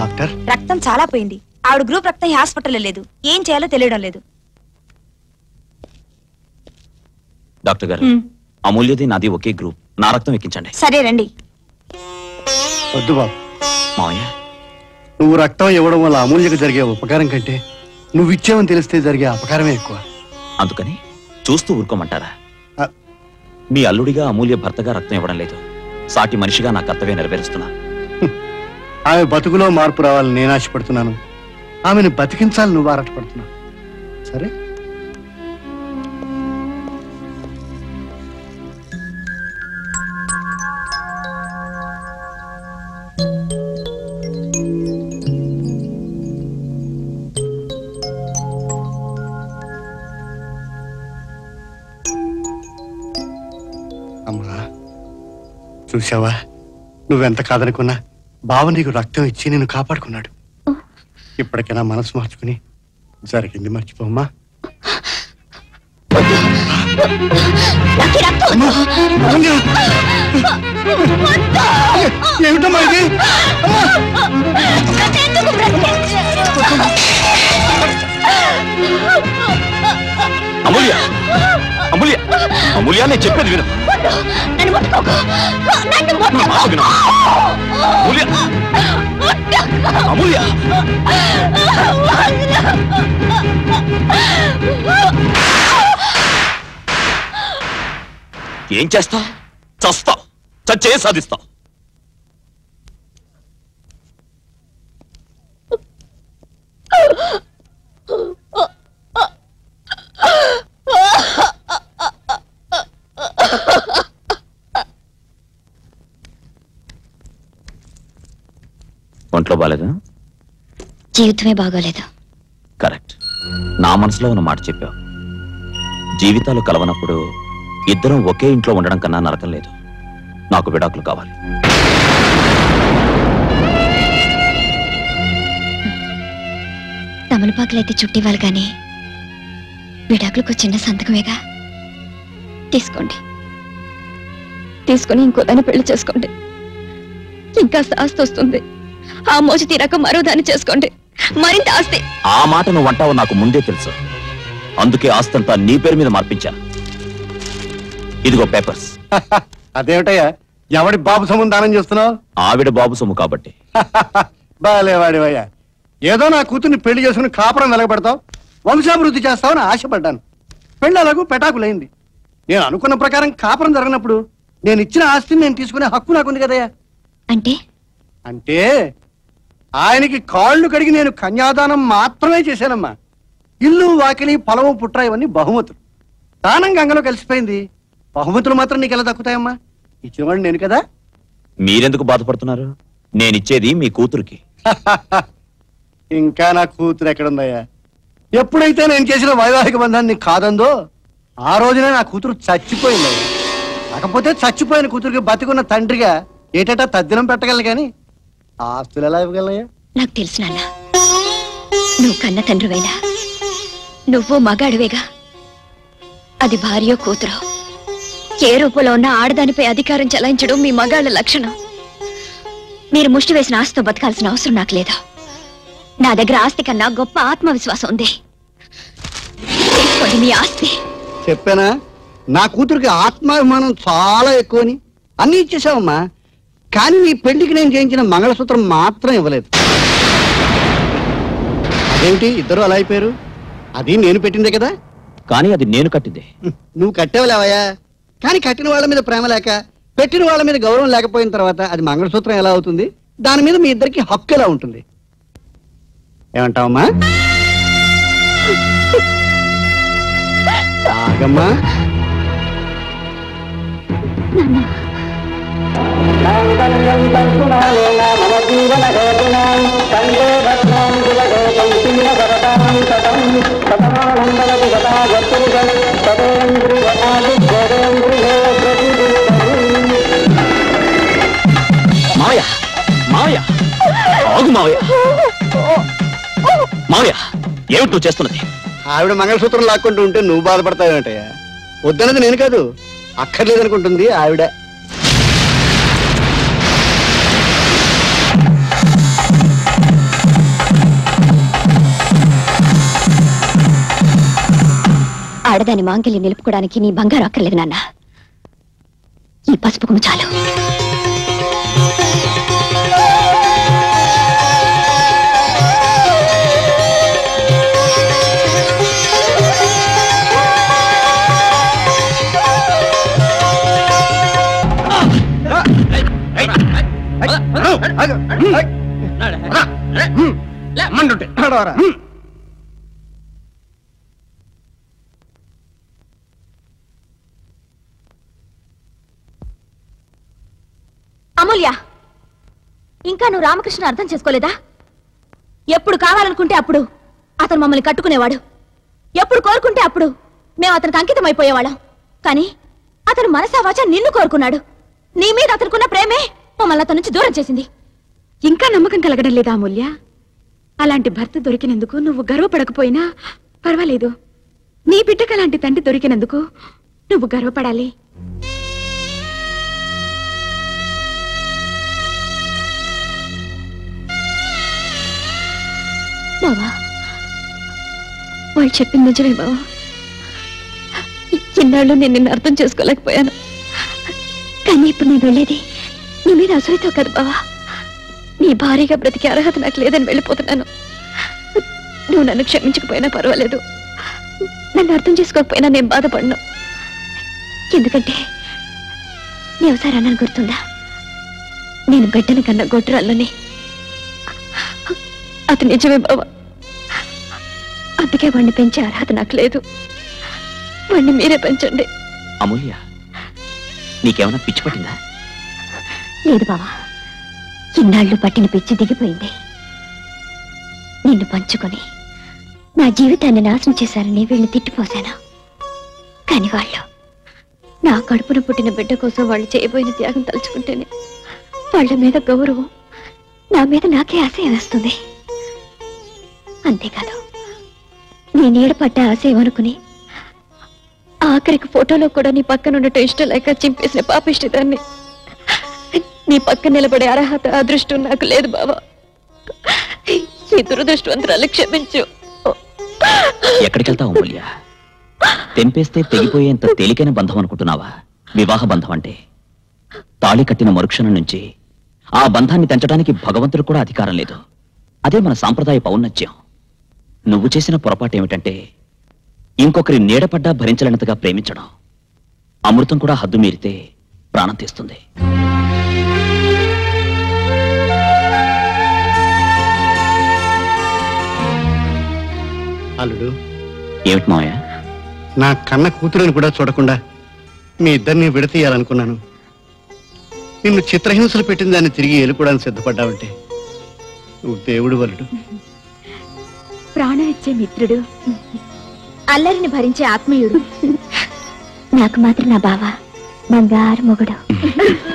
Doctor? రక్తం చాలా పోయింది. ఆవిడ గ్రూప్ రక్తం ఈ హాస్పిటల్లో లేదు. ఏం చేయాలో తెలియడం లేదు. డాక్టర్ గారు, అమూల్యది నాది ఒకే గ్రూప్. నా రక్తం ఎక్కించండి. సరే రండి. వద్దు బాబు. మావయ్య, నువ్వు రక్తం ఇవ్వడం వల్ల అమూల్యకు జరిగే ఉపకారం కంటే నువ్వు ఇచ్చేవని తెలిస్తే జరిగే అపకారమే ఎక్కువ. అందుకని చూస్తూ ఊరుకోమంటారా? మీ అల్లుడిగా అమూల్య భర్తగా రక్తం ఇవ్వడం లేదు. సాటి మనిషిగా నా కర్తవ్యం నెరవేరుస్తున్నా. ఆమె బతుకులో మార్పు రావాలని నేను ఆశపడుతున్నాను. ఆమెను బతికించాలని నువ్వు ఆరాటపడుతున్నావు. సరే, అమ్మా చూసావా, నువ్వెంత కాదనుకున్నా బావ నీకు రక్తం ఇచ్చి నిన్ను కాపాడుకున్నాడు. ఇప్పటికైనా మనసు మార్చుకుని జరిగింది మర్చిపోమ్మా. ఏమిటమ్మా ఇది? అమూల్య, అమూల్య, అమూల్య, నేను చెప్పేది విను. అమూల్య, ఏం చేస్తా? చస్తా, చచ్చే సాధిస్తా. ఒంట్లో బాలేదా? జీవితమే బాగోలేదు. కరెక్ట్. నా మనసులో ఉన్న మాట చెప్పావు. జీవితాలు కలవనప్పుడు ఇద్దరం ఒకే ఇంట్లో ఉండడం కన్నా నరకం లేదు. నాకు విడాకులు కావాలి. తమలపాకులైతే చుట్టివ్వాలి కానీ విడాకులకు చిన్న సంతకమేగా. తీసుకోండి, తీసుకుని ఇంకోదాన్ని పెళ్లి చేసుకోండి. ఇంకా ఆస్తి వస్తుంది. ఆ మోజు తీరాక మరో దాన్ని చేసుకోండి, మరింత ఆస్తి. ఆ మాట నువ్వు అంటావు నాకు ముందే తెలుసు. అందుకే ఆస్తి అంతా నీ పేరు మీద మార్పించాను. ఇదిగో పేపర్స్. అదేమిటయ్యా, ఎవడి బాబు సొమ్ము దానం చేస్తున్నావు? ఆవిడ బాబు సొమ్ము కాబట్టి. బాలేవాడివయ్యా, ఏదో నా కూతుర్ని పెళ్లి చేసుకుని కాపురం వెలగబెడతావు, వంశాభివృద్ధి చేస్తావని ఆశపడ్డాను. పెళ్లి అలాగూ పెటాకులైంది. నేను అనుకున్న ప్రకారం కాపురం జరగనప్పుడు నేను ఇచ్చిన ఆస్తిని నేను తీసుకునే హక్కు నాకుంది కదయ్యా. అంటే అంటే ఆయనకి కాళ్ళు కడిగి నేను కన్యాదానం మాత్రమే చేశానమ్మా. ఇల్లు వాకిలి పొలము పుట్ర ఇవన్నీ బహుమతులు. దానం గంగలో కలిసిపోయింది. బహుమతులు మాత్రం నీకు ఎలా దక్కుతాయమ్మా? ఇచ్చినవాడు నేను కదా. మీరెందుకు బాధపడుతున్నారు? నేనిచ్చేది మీ కూతురికి. ఇంకా నా కూతురు ఎక్కడుందయ్యా? ఎప్పుడైతే నేను చేసిన వైవాహిక బంధాన్ని కాదందో ఆ రోజునే నా కూతురు చచ్చిపోయిందయ్యా. కాకపోతే చచ్చిపోయిన కూతురికి బతికున్న తండ్రిగా ఏటా తద్దినం పెట్టగలను కానీ ఆస్తులు ఎలా ఇవ్వగలయ్యా? నాకు తెలుసు నాన్న, నువ్వు కన్న తండ్రివైనా నువ్వు మగాడివేగా. అది భార్యో కూతురో ఏ రూపంలో ఉన్న ఆడదానిపై అధికారం చెలాయించడం మీ మగాళ్ళ లక్షణం. మీరు ముష్టి వేసిన ఆస్తితో బతకాల్సిన అవసరం నాకు లేదు. నా దగ్గర ఆస్తి కన్నా గొప్ప ఆత్మవిశ్వాసం ఉంది. తీసుకోండి మీ ఆస్తి. చెప్పానా నా కూతురికి ఆత్మాభిమానం చాలా ఎక్కువని? అన్ని ఇచ్చేసావమ్మా, కానీ నీ పెళ్లికి నేను చేయించిన మంగళసూత్రం మాత్రం ఇవ్వలేదు. అదేమిటి ఇద్దరు అలా అయిపోయారు? అది నేను పెట్టిందే కదా. కానీ అది నేను కట్టిందే. నువ్వు కట్టేవలేవయ్యా, కానీ కట్టిన వాళ్ళ మీద ప్రేమ లేక పెట్టిన వాళ్ళ మీద గౌరవం లేకపోయిన తర్వాత అది మంగళసూత్రం ఎలా అవుతుంది? దాని మీద మీ ఇద్దరికి హక్కు ఎలా ఉంటుంది? ఏమంటావమ్మా? ఆగమ్మా. మావయ్య, మావయ్య, ఆగు మావయ్య. మావయ్య, ఏమిటి నువ్వు చేస్తున్నది? ఆవిడ మంగళసూత్రం లాక్కుంటూ ఉంటే నువ్వు బాధపడతావేంటయ్యా? వద్దన్నది నేను కాదు, అక్కర్లేదనుకుంటుంది ఆవిడ. ఆడదాని మాంగల్యం నిలుపుకోవడానికి నీ బంగారు అక్కర్లేదు నాన్న. ఈ పసుపు కుంకుమ చాలు. అమూల్య, ఇంకా నువ్వు రామకృష్ణ అర్థం చేసుకోలేదా? ఎప్పుడు కావాలనుకుంటే అప్పుడు అతను మమ్మల్ని కట్టుకునేవాడు. ఎప్పుడు కోరుకుంటే అప్పుడు మేము అతనికి అంకితం అయిపోయేవాళ్ళం. కానీ అతను మనసావాచ నిన్ను కోరుకున్నాడు. నీ మీద అతనుకున్న ప్రేమే మమ్మల్ని అతని నుంచి దూరం చేసింది. ఇంకా నమ్మకం కలగడం లేదా అమూల్య? అలాంటి భర్త దొరికినందుకు నువ్వు గర్వపడకపోయినా పర్వాలేదు. నీ బిడ్డకు అలాంటి తండ్రి దొరికినందుకు నువ్వు గర్వపడాలి. బావా, వాళ్ళు చెప్పింది నిజమే బావా. ఇన్నాళ్ళు నేను నిన్ను అర్థం చేసుకోలేకపోయాను. కానీ ఇప్పుడు నేను వెళ్ళేది నీ మీద అసూయతో కదా బావా. నీ భారీగా బ్రతికే అర్హత నాకు లేదని వెళ్ళిపోతున్నాను. నువ్వు నన్ను క్షమించకపోయినా పర్వాలేదు. నన్ను అర్థం చేసుకోకపోయినా నేను బాధపడను. ఎందుకంటే నీ ఒకసారి అన్నాను గుర్తుందా? నేను బిడ్డను కన్నా గొడ్రాళ్ళని. అది నిజమే బావా. అందుకే వాడిని పెంచే అర్హత నాకు లేదు. వాడిని మీరే పెంచండి. అమూల్య, నీకేమైనా పిచ్చి పట్టిందా? లేదు బావా, ఇన్నాళ్ళు పట్టిన పిచ్చి దిగిపోయింది. నిన్ను పంచుకొని నా జీవితాన్ని నాశనం చేశారని వీళ్ళని తిట్టిపోశాను. కాని వాళ్ళు నా కడుపున పుట్టిన బిడ్డ కోసం వాళ్ళు చేయబోయిన త్యాగం తలుచుకుంటేనే వాళ్ళ మీద గౌరవం, నా మీద నాకే ఆశయం వేస్తుంది. అంతేకాదు, నీ నీడపడ్డ ఆశయం అనుకుని ఆఖరికి ఫోటోలో కూడా నీ పక్కన ఉండటం ఇష్టం లేక చింపేసిన పాపిష్టిదాన్ని. నీ పక్కన నిలబడే అర్హత, అదృష్టం నాకు లేదు బావా. ఈ దురదృష్టవంతురాలు క్షమించు. ఎక్కడికి వెళ్తావు అమూల్య? తెంపేస్తే తెగిపోయేంత తేలికైన బంధం అనుకుంటున్నావా వివాహ బంధం అంటే? తాళి కట్టిన మరుక్షణం నుంచి ఆ బంధాన్ని తెంచడానికి భగవంతుడు కూడా అధికారం లేదు. అదే మన సాంప్రదాయ ఔన్నత్యం. నువ్వు చేసిన పొరపాటు ఏమిటంటే ఇంకొకరి నీడపడ్డా భరించలేనంతగా ప్రేమించడం. అమృతం కూడా హద్దు మీరితే ప్రాణం తీస్తుంది. అల్లుడు, ఏమిటి మావయ్య? నా కన్న కూతురని కూడా చూడకుండా మీ ఇద్దరిని విడతీయాలనుకున్నాను. నిన్ను చిత్రహింసలు పెట్టిన దాన్ని తిరిగి ఎలుకోవడానికి సిద్ధపడ్డావంటే నువ్వు దేవుడు వలుడు. ప్రాణం ఇచ్చే మిత్రుడు, అల్లరిని భరించే ఆత్మీయుడు. నాకు మాత్రం నా బావ బంగారు మొగుడు.